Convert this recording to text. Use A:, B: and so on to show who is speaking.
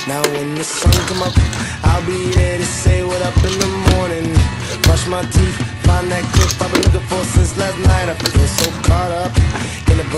A: Now when the sun come up, I'll be there to say what up in the morning. Brush my teeth, find that clip I've been looking for since last night. I feel so caught up in the